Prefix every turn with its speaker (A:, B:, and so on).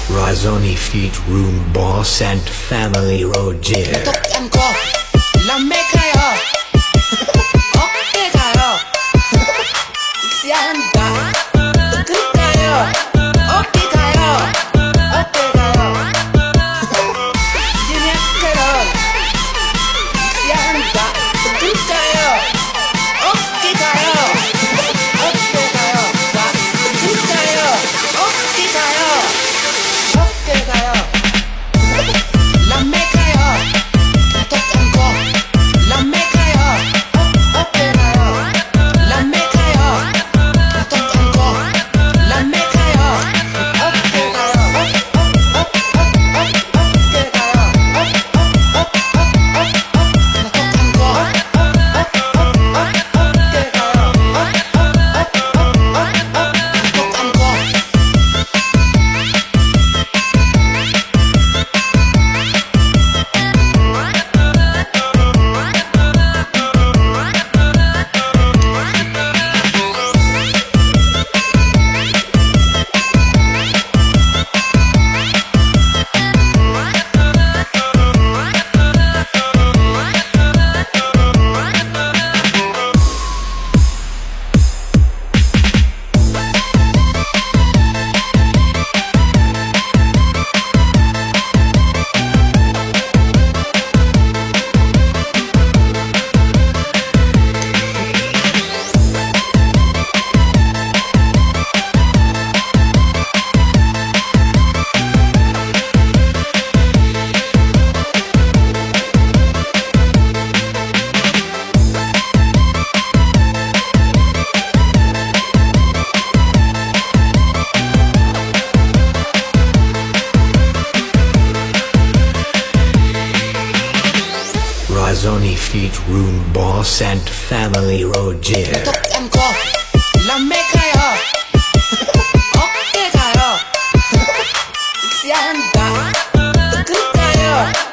A: Razoni feat. Room boss and family Roger.
B: Tutukan ko, lamig kayo. Okay kayo. Isihanda, tutukan kayo. Okay kayo. Okay kayo. Genius kayo. Isihanda, tutukan kayo. Okay kayo. Okay kayo. Tutukan kayo. Okay kayo. Okay kayo. Lamig kayo. Tutukan ko, lamig kayo. Okay kayo. Lamig kayo. Tutukan ko, lamig kayo. Okay kayo. Okay kayo. Tutukan ko, okay kayo. Tutukan ko.
A: Razoni feat. Room boss and family Roger.
B: Tutukan ko, lamig kayo. Okay kayo. Isihanda, tutukan kayo.